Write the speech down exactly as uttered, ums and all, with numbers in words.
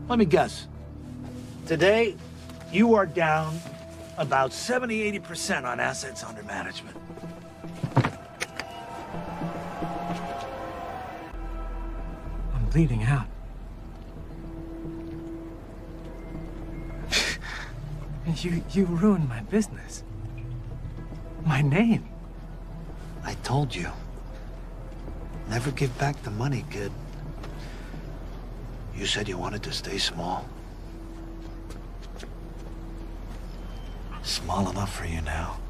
Let me guess. Today, you are down about seventy, eighty percent on assets under management. I'm bleeding out. you, you ruined my business. My name. I told you. Never give back the money, kid. You said you wanted to stay small. Small enough for you now.